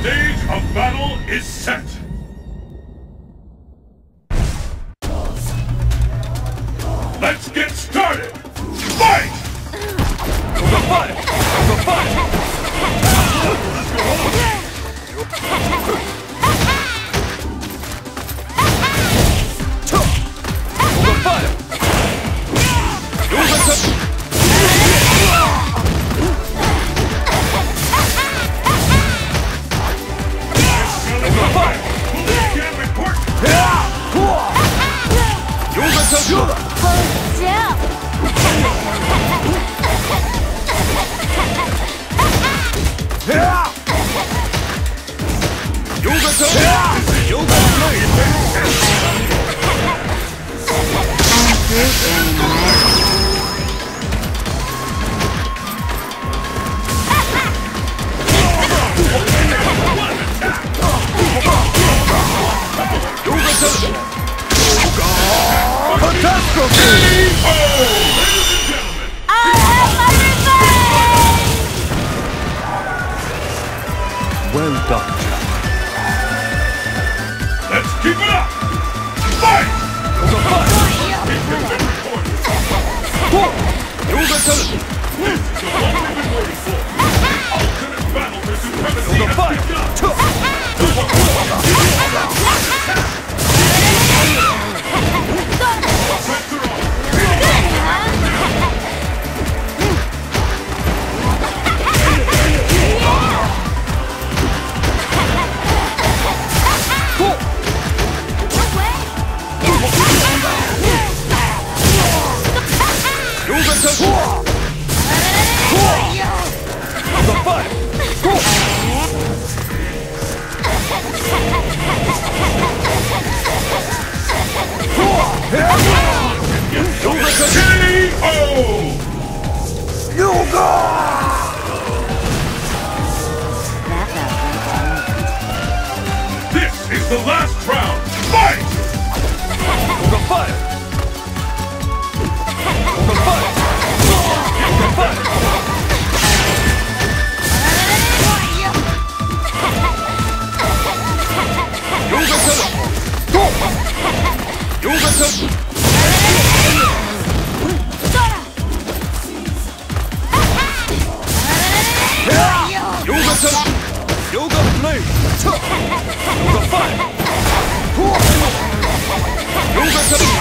Stage of battle is set! Let's get started! Fight! Go fight! Go fight! Well done, champ. Let's keep it up! Fight! This is the one we've been waiting for! Ultimate battle for supremacy has begun! This is the last round! Fight! Go fight! Go fight! Go fight! Yoga blade! Yoga fight! Yoga